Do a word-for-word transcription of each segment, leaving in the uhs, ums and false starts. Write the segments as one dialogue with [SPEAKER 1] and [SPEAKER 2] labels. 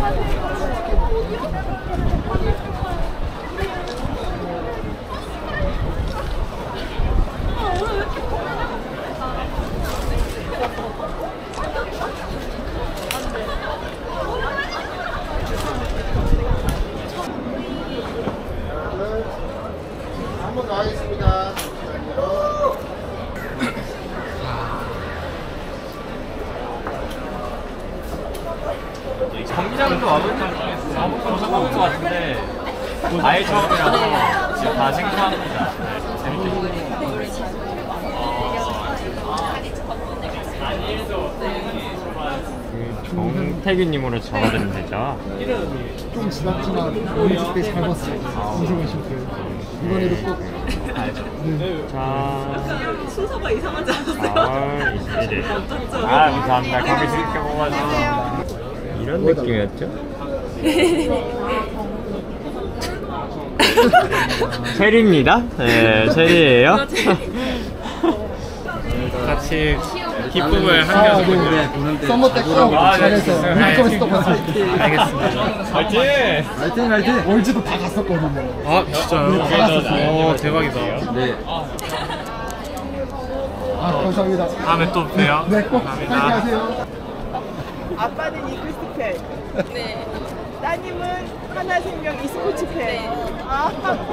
[SPEAKER 1] 한번 더 하겠습니다.
[SPEAKER 2] 경기장도 와보는 처음인 것 같은데 아예 처음이라서 지금 다 생소합니다. 재밌게. 정태균님으로 적어드리면 되죠.
[SPEAKER 1] 좀 지났지만 오십 대 잘 봤어요. 이승훈 슈트. 이번에도 꼭
[SPEAKER 2] 알죠.
[SPEAKER 1] 네.
[SPEAKER 2] 자,
[SPEAKER 3] 순서가 이상하지 않았어요?
[SPEAKER 2] 사월 이십일 일. 아, 감사합니다. 거기 재밌게 보가지고. 이런 느낌이었죠? 체리입니다. 네, 체리예요. 같이 기쁨을 함께하셨군요.
[SPEAKER 1] 썸머 때 꼭 잘해서 물컵에서 똑같아요.
[SPEAKER 2] 알겠습니다. 파이팅!
[SPEAKER 1] 화이팅 화이팅! 월즈도 다 갔었거든요.
[SPEAKER 2] 아, 진짜요?
[SPEAKER 1] 다 갔었어요.
[SPEAKER 2] 오, 대박이다.
[SPEAKER 1] 네. 아, 감사합니다.
[SPEAKER 2] 다음에 또 봬요.
[SPEAKER 1] 네, 꼭
[SPEAKER 2] 감사합니다.
[SPEAKER 1] 파이팅 하세요.
[SPEAKER 3] 아빠는 이글스 팬. 네. 따님은 하나생명 e스포츠 팬. 네. 아.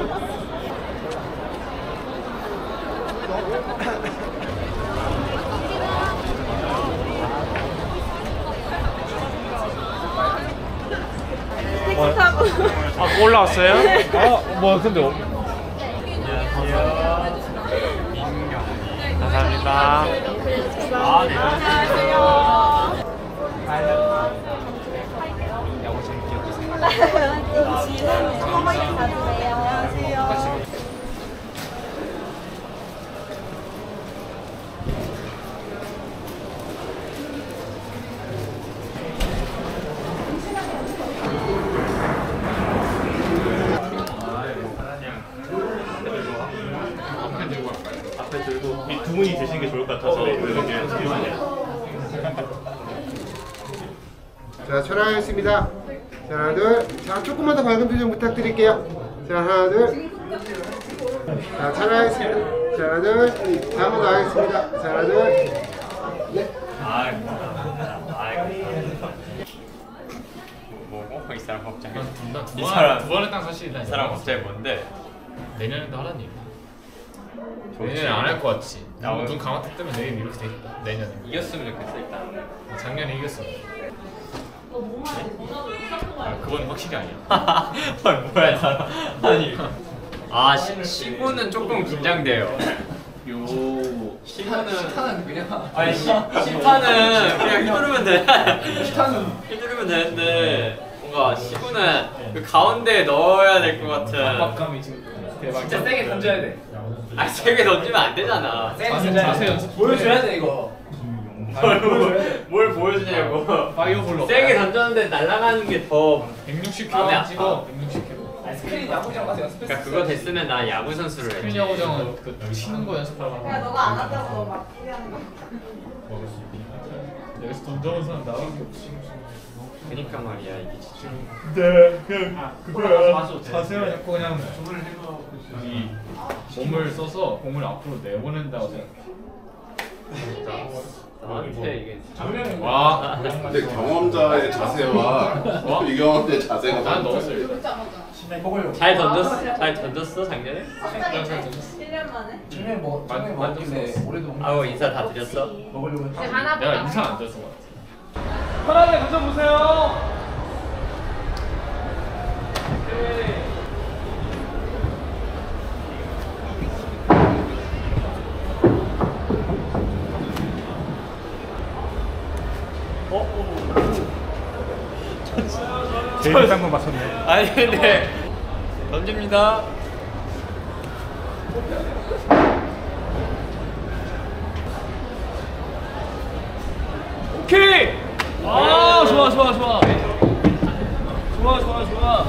[SPEAKER 3] 택시 타고.
[SPEAKER 2] 아, 올라왔어요? 아, 뭐 근데 어... 안녕하세요. 민경. 감사합니다. 아, 네.
[SPEAKER 3] 안녕하세요.
[SPEAKER 2] 야구 재밌게 보세요.
[SPEAKER 3] 안녕하세요.
[SPEAKER 2] 앞에 들고 이 두 분이 계시는 게 좋을 것 같아서 이렇게
[SPEAKER 1] 자, 촬영하겠습니다. 자, 하나, 둘. 자, 조금만 더 밝은 표정 부탁드릴게요. 자, 하나, 둘. 자, 촬영하겠습니다. 자, 하나, 둘. 자, 한 번 더 하겠습니다. 자, 하나, 둘. 네.
[SPEAKER 2] 아이고, 아이고. 뭐고? 이 사람 갑자기? 이 사람
[SPEAKER 4] 두 번을 딱 사실
[SPEAKER 2] 이 사람 갑자기 뭔데?
[SPEAKER 4] 내년에도 하라는 얘기야. 내년에 안 할 것 같지.
[SPEAKER 2] 야,
[SPEAKER 4] 눈 감았기 때문에 내일 이렇게 돼 있다. 내년에.
[SPEAKER 2] 이겼으면 좋겠어 일단.
[SPEAKER 4] 작년에 이겼어. 아, 그건 확실히 아니야.
[SPEAKER 2] 아, 뭐야 사람? 아니. 아 시, 시구는 조금 긴장돼요. 요 시타는 시타는 그냥 아니 시, 시타는 그냥 휘두르면 돼. 시타는 휘두르면 되는데 뭔가 시구는 그 가운데에 넣어야 될 것 같은.
[SPEAKER 4] 압박감이 지금 대박.
[SPEAKER 5] 진짜 세게 던져야 돼.
[SPEAKER 2] 아 세게 던지면 안 되잖아.
[SPEAKER 5] 세게
[SPEAKER 4] 자세,
[SPEAKER 5] 던져야
[SPEAKER 4] 자세
[SPEAKER 5] 돼.
[SPEAKER 4] 연습.
[SPEAKER 5] 보여줘야 돼 이거.
[SPEAKER 2] 뭘, 뭘, 뭘 보여주냐고.
[SPEAKER 4] 파이어볼로.
[SPEAKER 2] 세게 던졌는데 날아가는 게 더.
[SPEAKER 4] 백육십
[SPEAKER 2] 마음에
[SPEAKER 4] 킬로그램
[SPEAKER 2] 아파.
[SPEAKER 4] 찍어. 백육십 킬로그램.
[SPEAKER 5] 아니, 스크린 야구장 가서 연습했어.
[SPEAKER 2] 그러니까 그거 됐으면 나 야구 선수를 했지.
[SPEAKER 4] 스크린 야구장은 그 치는 거 연습하라고.
[SPEAKER 3] 야, 너가 안 왔다고 막 얘기하는 거.
[SPEAKER 4] 여기서 던져본 사람 나밖에 없지.
[SPEAKER 2] 그니까 말이야 이게 진짜.
[SPEAKER 4] 네, 그냥 그거야. 자세만 잡고 그냥 이 몸을 써서 공을 앞으로 내보낸다고 생각해.
[SPEAKER 2] 나한테 이게
[SPEAKER 4] 와,
[SPEAKER 6] 근데 경험자의 자세와 비경험자의 자세가
[SPEAKER 4] 난 넣었어 일단.
[SPEAKER 2] 잘 던졌어? 잘 던졌어 작년에?
[SPEAKER 3] 일 년 만에?
[SPEAKER 5] 중에 뭐
[SPEAKER 4] 만-
[SPEAKER 5] 중에
[SPEAKER 4] 만족스러웠어.
[SPEAKER 5] 먹길래 올해도
[SPEAKER 2] 아우 인사 다 드렸어?
[SPEAKER 5] 먹으려고 했지.
[SPEAKER 4] 내가 인상 안 줬어 것 같아.
[SPEAKER 5] 편하게 던져보세요.
[SPEAKER 4] 제일 딴거 맞췄네.
[SPEAKER 2] 아니 근데 던집니다.
[SPEAKER 5] 오케이. 아 좋아 좋아 좋아. 좋아 좋아 좋아.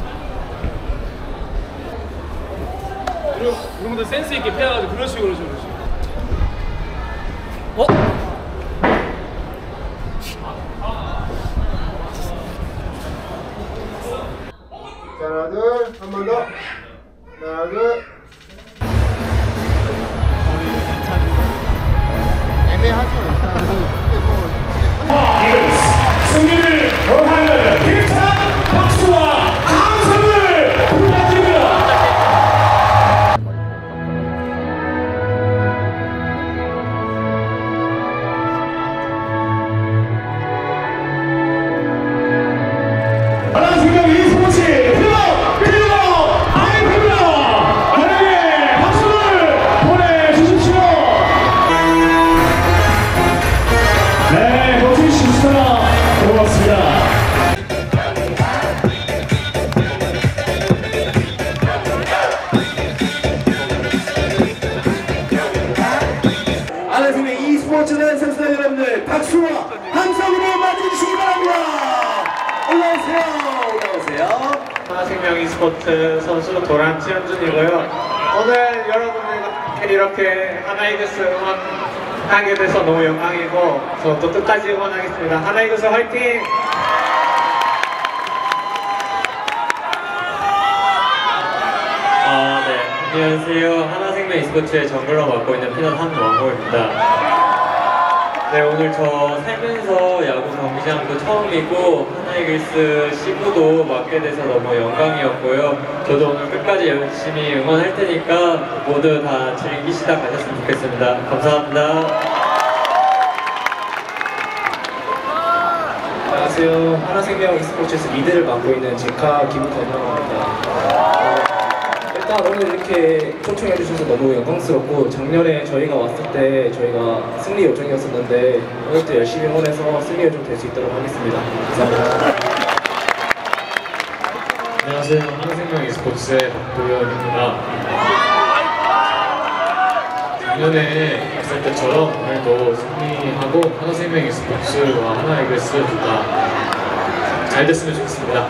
[SPEAKER 5] 이런 이런 분들 센스 있게 패야가지고 그런 식으로 그런 식으로. 어?
[SPEAKER 1] 하나 둘 한 번 더. 하나 둘. 애매하죠.
[SPEAKER 5] 승리를 거하는 힘찬 박수와 함성을 부탁드립니다. 하나생명 e스포츠 필요 필요 아이입니다. 하나의 박수를 보내주십시오. 네, 멋진 시스터나 고맙습니다. 하나생명 e스포츠단 선수들 여러분들 박수와 함성으로 맞이해주시기 바랍니다. 올라오세요. 올라오세요.
[SPEAKER 7] 하나생명 e스포츠 선수 도란치 현준이고요. 오늘 여러분들과 이렇게 하나이글스 응원하게 돼서 너무 영광이고 저도 끝까지 응원하겠습니다. 하나이글스 화이팅!
[SPEAKER 2] 아, 네. 안녕하세요. 하나생명 e스포츠의 정글러 맡고 있는 피넛 한왕호입니다. 네, 오늘 저 살면서 야구 경기장도 처음이고 하나이글스 시구도 맡게 돼서 너무 영광이었고요. 저도 오늘 끝까지 열심히 응원할 테니까 모두 다 즐기시다 가셨으면 좋겠습니다. 감사합니다.
[SPEAKER 7] 안녕하세요. 하나생명 e스포츠에서 리드를 맡고 있는 제카 김건영입니다. 어, 일단 오늘 이렇게 초청해 주셔서 너무 영광스럽고 작년에 저희가 왔을 때 저희가 승리 요정이었었는데 오늘도 열심히 응원해서 승리 요정 될 수 있도록 하겠습니다. 감사합니다.
[SPEAKER 4] 안녕하세요. 하나생명 e스포츠의 박도현입니다. 작년에 했을 때처럼 오늘도 승리하고 하나생명 e스포츠와 하나이글스 둘 다 잘 됐으면 좋겠습니다.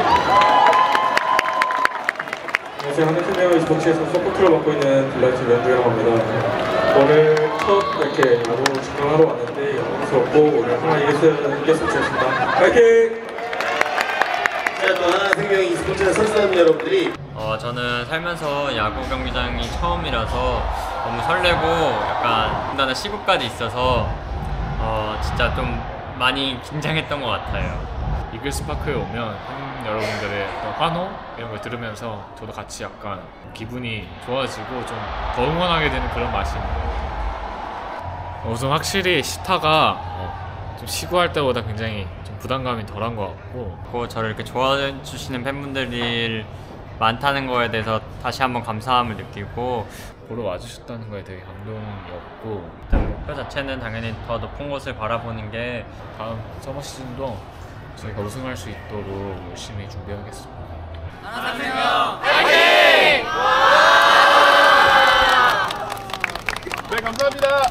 [SPEAKER 7] 안녕하세요. 하나생명 e스포츠에서 서포트를 맡고 있는 블라이트 랜드라고 합니다. 오늘 첫 이렇게 야구 직관하러 왔는데 영광스럽고 오늘 하나이글스 이겼으면 좋겠습니다. 파이팅!
[SPEAKER 6] 자, 또 하나생명 e스포츠 선수단 여러분들이
[SPEAKER 2] 어, 저는 살면서 야구 경기장이 처음이라서 너무 설레고 약간 나는 시구까지 있어서 어, 진짜 좀 많이 긴장했던 것 같아요.
[SPEAKER 4] 이글스파크에 오면 팬 여러분들의 어떤 환호 이런 걸 들으면서 저도 같이 약간 기분이 좋아지고 좀 더 응원하게 되는 그런 맛이 있는 것 같아요. 우선 확실히 시타가 어, 좀 시구할 때보다 굉장히 좀 부담감이 덜한 것 같고
[SPEAKER 2] 그리고 저를 이렇게 좋아해 주시는 팬분들이 많다는 거에 대해서 다시 한번 감사함을 느끼고
[SPEAKER 4] 보러 와주셨다는 거에 되게 감동이었고
[SPEAKER 2] 일단 목표 자체는 당연히 더 높은 곳을 바라보는 게
[SPEAKER 4] 다음 서머 시즌도 저희가 우승할 수 있도록 열심히 준비하겠습니다.
[SPEAKER 2] 하나생명 화이팅!